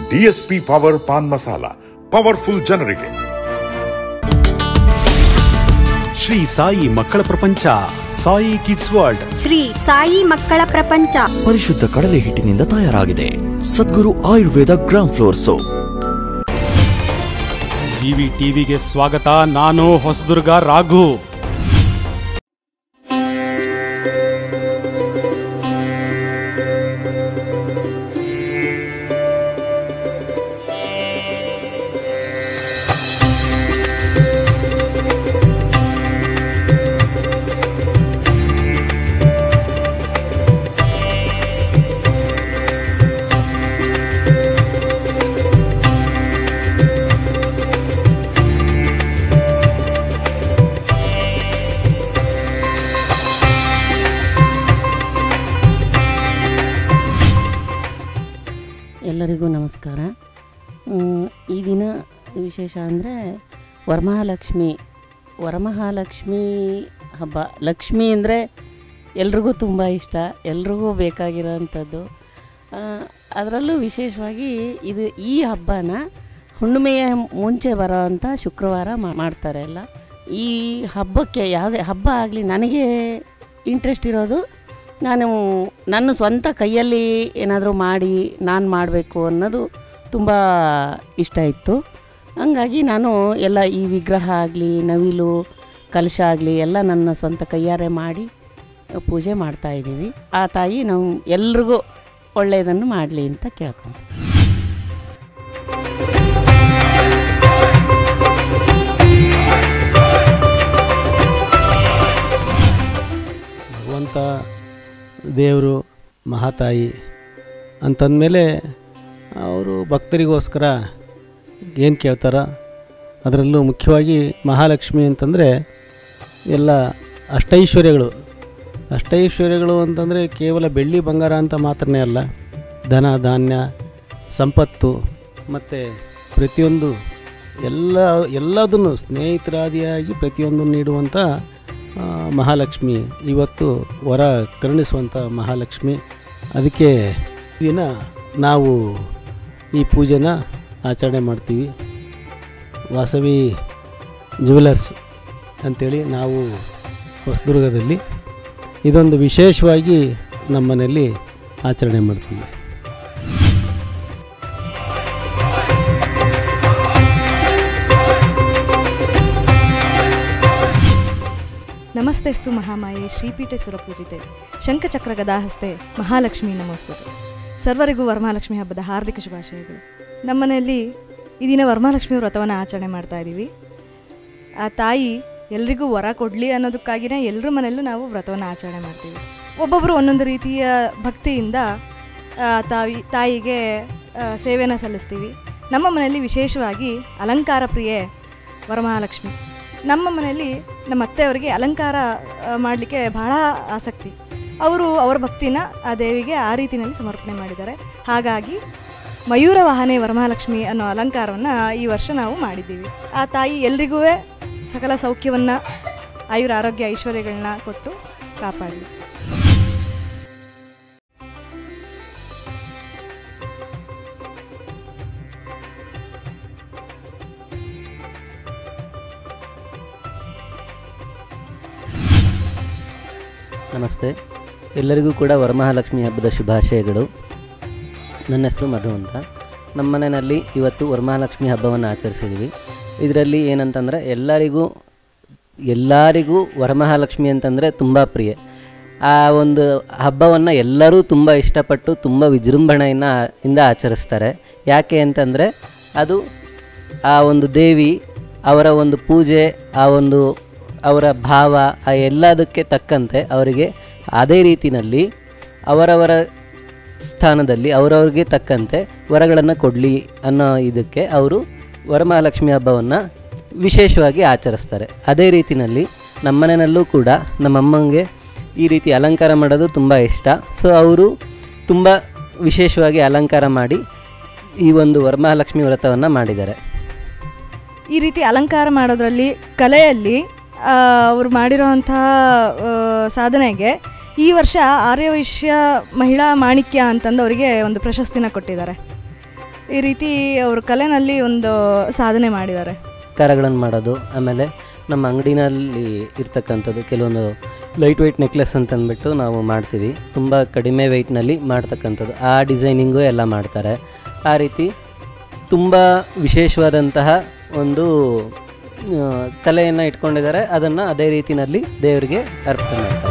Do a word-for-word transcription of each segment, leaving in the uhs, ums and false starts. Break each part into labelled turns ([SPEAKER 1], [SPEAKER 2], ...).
[SPEAKER 1] DSP power pan masala, powerful ಜನರಿಗೆ.
[SPEAKER 2] ಶ್ರೀ ಸಾಯಿ ಮಕ್ಕಳ ಪ್ರಪಂಚ, ಸಾಯಿ ಕಿಡ್ಸ್ ವರ್ಲ್ಡ್.
[SPEAKER 3] ಶ್ರೀ ಸಾಯಿ ಮಕ್ಕಳ ಪ್ರಪಂಚ
[SPEAKER 4] ಪರಿಶುದ್ಧ ಕಡಲೆ ಹಿಟ್ಟಿನಿಂದ ತಯಾರಾಗಿದೆ. Sadguru Ayurveda gram flour soap.
[SPEAKER 2] GV ಟಿವಿಗೆ ಸ್ವಾಗತ. ನಾನು ಹೊಸದುರ್ಗ ರಾಘು.
[SPEAKER 5] ಎಲ್ಲರಿಗೂ ನಮಸ್ಕಾರ. ಈ ದಿನ ವಿಶೇಷ ಅಂದರೆ ವರಮಹಾಲಕ್ಷ್ಮಿ ವರಮಹಾಲಕ್ಷ್ಮಿ ಹಬ್ಬ. ಲಕ್ಷ್ಮಿ ಅಂದರೆ ಎಲ್ರಿಗೂ ತುಂಬ ಇಷ್ಟ, ಎಲ್ರಿಗೂ ಬೇಕಾಗಿರೋವಂಥದ್ದು. ಅದರಲ್ಲೂ ವಿಶೇಷವಾಗಿ ಇದು ಈ ಹಬ್ಬನ ಹುಣ್ಣಿಮೆಯ ಮುಂಚೆ ಬರೋವಂಥ ಶುಕ್ರವಾರ ಮಾಡ್ತಾರೆ ಎಲ್ಲ. ಈ ಹಬ್ಬಕ್ಕೆ ಯಾವುದೇ ಹಬ್ಬ ಆಗಲಿ ನನಗೆ ಇಂಟ್ರೆಸ್ಟ್ ಇರೋದು, ನಾನು ನನ್ನ ಸ್ವಂತ ಕೈಯಲ್ಲಿ ಏನಾದರೂ ಮಾಡಿ ನಾನು ಮಾಡಬೇಕು ಅನ್ನೋದು ತುಂಬ ಇಷ್ಟ ಇತ್ತು. ಹಂಗಾಗಿ ನಾನು ಎಲ್ಲ ಈ ವಿಗ್ರಹ ಆಗಲಿ, ನವಿಲು, ಕಲಶ ಆಗಲಿ ಎಲ್ಲ ನನ್ನ ಸ್ವಂತ ಕೈಯಾರೆ ಮಾಡಿ ಪೂಜೆ ಮಾಡ್ತಾಯಿದ್ದೀವಿ. ಆ ತಾಯಿ ನಾವು ಎಲ್ರಿಗೂ ಒಳ್ಳೆಯದನ್ನು ಮಾಡಲಿ ಅಂತ ಕೇಳ್ಕೊಂಡು.
[SPEAKER 6] ಭಗವಂತ ದೇವರು ಮಹಾತಾಯಿ ಅಂತಂದಮೇಲೆ ಅವರು ಭಕ್ತರಿಗೋಸ್ಕರ ಏನು ಕೇಳ್ತಾರ, ಅದರಲ್ಲೂ ಮುಖ್ಯವಾಗಿ ಮಹಾಲಕ್ಷ್ಮಿ ಅಂತಂದರೆ ಎಲ್ಲ ಅಷ್ಟೈಶ್ವರ್ಯಗಳು. ಅಷ್ಟೈಶ್ವರ್ಯಗಳು ಅಂತಂದರೆ ಕೇವಲ ಬೆಳ್ಳಿ ಬಂಗಾರ ಅಂತ ಮಾತ್ರನೇ ಅಲ್ಲ, ಧನ ಧಾನ್ಯ ಸಂಪತ್ತು ಮತ್ತು ಪ್ರತಿಯೊಂದು ಎಲ್ಲ ಎಲ್ಲದನ್ನು ಸ್ನೇಹಿತರಾದಿಯಾಗಿ ಪ್ರತಿಯೊಂದನ್ನು ನೀಡುವಂಥ ಮಹಾಲಕ್ಷ್ಮಿ, ಇವತ್ತು ವರ ಕರುಣಿಸುವಂಥ ಮಹಾಲಕ್ಷ್ಮಿ. ಅದಕ್ಕೆ ದಿನ ನಾವು ಈ ಪೂಜೆನ ಆಚರಣೆ ಮಾಡ್ತೀವಿ. ವಾಸವಿ ಜ್ಯುವೆಲರ್ಸ್ ಅಂಥೇಳಿ ನಾವು ಹೊಸದುರ್ಗದಲ್ಲಿ ಇದೊಂದು ವಿಶೇಷವಾಗಿ ನಮ್ಮ ಮನೆಯಲ್ಲಿ ಆಚರಣೆ ಮಾಡ್ತೀವಿ.
[SPEAKER 7] ನಮಸ್ತೆಸ್ತು ಮಹಾಮಾಯೆ ಶ್ರೀಪೀಠೆ ಸುರಪೂಜಿತೆ ಶಂಖಚಕ್ರ ಗದಾಹಸ್ತೆ ಮಹಾಲಕ್ಷ್ಮಿ ನಮೋಸ್ತುತೆ. ಸರ್ವರಿಗೂ ವರಮಹಾಲಕ್ಷ್ಮಿ ಹಬ್ಬದ ಹಾರ್ದಿಕ ಶುಭಾಶಯಗಳು. ನಮ್ಮ ಮನೆಯಲ್ಲಿ ಈ ದಿನ ವರಮಹಾಲಕ್ಷ್ಮಿ ವ್ರತವನ್ನು ಆಚರಣೆ ಮಾಡ್ತಾ ಇದ್ದೀವಿ. ಆ ತಾಯಿ ಎಲ್ರಿಗೂ ವರ ಕೊಡಲಿ ಅನ್ನೋದಕ್ಕಾಗಿಯೇ ಎಲ್ಲರ ಮನೆಯಲ್ಲೂ ನಾವು ವ್ರತವನ್ನು ಆಚರಣೆ ಮಾಡ್ತೀವಿ. ಒಬ್ಬೊಬ್ಬರು ಒಂದೊಂದು ರೀತಿಯ ಭಕ್ತಿಯಿಂದ ತಾಯಿ ತಾಯಿಗೆ ಸೇವೆಯನ್ನು ಸಲ್ಲಿಸ್ತೀವಿ. ನಮ್ಮ ಮನೆಯಲ್ಲಿ ವಿಶೇಷವಾಗಿ ಅಲಂಕಾರ ಪ್ರಿಯೆ ವರಮಹಾಲಕ್ಷ್ಮಿ. ನಮ್ಮ ಮನೆಯಲ್ಲಿ ನಮ್ಮ ಅತ್ತೆಯವರಿಗೆ ಅಲಂಕಾರ ಮಾಡಲಿಕ್ಕೆ ಬಹಳ ಆಸಕ್ತಿ. ಅವರು ಅವರ ಭಕ್ತಿನ ಆ ದೇವಿಗೆ ಆ ರೀತಿಯಲ್ಲಿ ಸಮರ್ಪಣೆ ಮಾಡಿದ್ದಾರೆ. ಹಾಗಾಗಿ ಮಯೂರ ವಾಹನೆ ವರಮಹಾಲಕ್ಷ್ಮಿ ಅನ್ನೋ ಅಲಂಕಾರವನ್ನು ಈ ವರ್ಷ ನಾವು ಮಾಡಿದ್ದೀವಿ. ಆ ತಾಯಿ ಎಲ್ರಿಗೂ ಸಕಲ ಸೌಖ್ಯವನ್ನು, ಆಯುರ ಆರೋಗ್ಯ ಐಶ್ವರ್ಯಗಳನ್ನ ಕೊಟ್ಟು ಕಾಪಾಡಲಿ.
[SPEAKER 8] ನಮಸ್ತೆ, ಎಲ್ಲರಿಗೂ ಕೂಡ ವರಮಹಾಲಕ್ಷ್ಮಿ ಹಬ್ಬದ ಶುಭಾಶಯಗಳು. ನನ್ನ ಹೆಸರು ಮಧು ಅಂತ. ನಮ್ಮ ಮನೆಯಲ್ಲಿ ಇವತ್ತು ವರಮಹಾಲಕ್ಷ್ಮಿ ಹಬ್ಬವನ್ನು ಆಚರಿಸಿದ್ದೀವಿ. ಇದರಲ್ಲಿ ಏನಂತಂದರೆ ಎಲ್ಲರಿಗೂ ಎಲ್ಲರಿಗೂ ವರಮಹಾಲಕ್ಷ್ಮಿ ಅಂತಂದರೆ ತುಂಬ ಪ್ರಿಯ. ಆ ಒಂದು ಹಬ್ಬವನ್ನು ಎಲ್ಲರೂ ತುಂಬ ಇಷ್ಟಪಟ್ಟು ತುಂಬ ವಿಜೃಂಭಣೆಯಿಂದ ಇಂದ ಆಚರಿಸ್ತಾರೆ. ಯಾಕೆ ಅಂತಂದರೆ ಅದು ಆ ಒಂದು ದೇವಿ ಅವರ ಒಂದು ಪೂಜೆ, ಆ ಒಂದು ಅವರ ಭಾವ, ಆ ಎಲ್ಲದಕ್ಕೆ ತಕ್ಕಂತೆ ಅವರಿಗೆ ಅದೇ ರೀತಿಯಲ್ಲಿ ಅವರವರ ಸ್ಥಾನದಲ್ಲಿ ಅವರವ್ರಿಗೆ ತಕ್ಕಂತೆ ವರಗಳನ್ನು ಕೊಡಲಿ ಅನ್ನೋ ಇದಕ್ಕೆ ಅವರು ವರಮಹಾಲಕ್ಷ್ಮಿ ಹಬ್ಬವನ್ನು ವಿಶೇಷವಾಗಿ ಆಚರಿಸ್ತಾರೆ. ಅದೇ ರೀತಿಯಲ್ಲಿ ನಮ್ಮನೆಯಲ್ಲೂ ಕೂಡ ನಮ್ಮಮ್ಮಂಗೆ ಈ ರೀತಿ ಅಲಂಕಾರ ಮಾಡೋದು ತುಂಬ ಇಷ್ಟ. ಸೊ ಅವರು ತುಂಬ ವಿಶೇಷವಾಗಿ ಅಲಂಕಾರ ಮಾಡಿ ಈ ಒಂದು ವರಮಹಾಲಕ್ಷ್ಮಿ ವ್ರತವನ್ನು ಮಾಡಿದ್ದಾರೆ.
[SPEAKER 7] ಈ ರೀತಿ ಅಲಂಕಾರ ಮಾಡೋದ್ರಲ್ಲಿ ಕಲೆಯಲ್ಲಿ ಅವರು ಮಾಡಿರೋವಂಥ ಸಾಧನೆಗೆ ಈ ವರ್ಷ ಆರ್ಯವೈಶ್ಯ ಮಹಿಳಾ ಮಾಣಿಕ್ಯ ಅಂತಂದು ಅವರಿಗೆ ಒಂದು ಪ್ರಶಸ್ತಿನ ಕೊಟ್ಟಿದ್ದಾರೆ. ಈ ರೀತಿ ಅವರು ಕಲೆನಲ್ಲಿ ಒಂದು ಸಾಧನೆ ಮಾಡಿದ್ದಾರೆ.
[SPEAKER 8] ಕರಗಳನ್ನು ಮಾಡೋದು, ಆಮೇಲೆ ನಮ್ಮ ಅಂಗಡಿನಲ್ಲಿ ಇರ್ತಕ್ಕಂಥದ್ದು ಕೆಲವೊಂದು ಲೈಟ್ ವೆಯ್ಟ್ ನೆಕ್ಲೆಸ್ ಅಂತಂದ್ಬಿಟ್ಟು ನಾವು ಮಾಡ್ತೀವಿ. ತುಂಬ ಕಡಿಮೆ ವೆಯ್ಟ್ನಲ್ಲಿ ಮಾಡ್ತಕ್ಕಂಥದ್ದು, ಆ ಡಿಸೈನಿಂಗು ಎಲ್ಲ ಮಾಡ್ತಾರೆ. ಆ ರೀತಿ ತುಂಬ ವಿಶೇಷವಾದಂತಹ ಒಂದು ಕಲೆಯನ್ನು ಇಟ್ಕೊಂಡಿದ್ದಾರೆ. ಅದನ್ನು ಅದೇ ರೀತಿಯಲ್ಲಿ ದೇವರಿಗೆ ಅರ್ಪಣೆ ಮಾಡ್ತಾರೆ.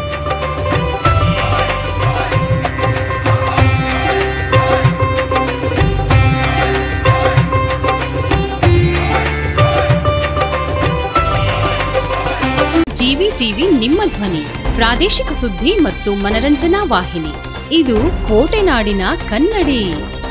[SPEAKER 9] ಜಿವಿ ಟಿವಿ ನಿಮ್ಮ ಧ್ವನಿ, ಪ್ರಾದೇಶಿಕ ಸುದ್ದಿ ಮತ್ತು ಮನರಂಜನಾ ವಾಹಿನಿ. ಇದು ಕೋಟೆನಾಡಿನ ಕನ್ನಡಿ.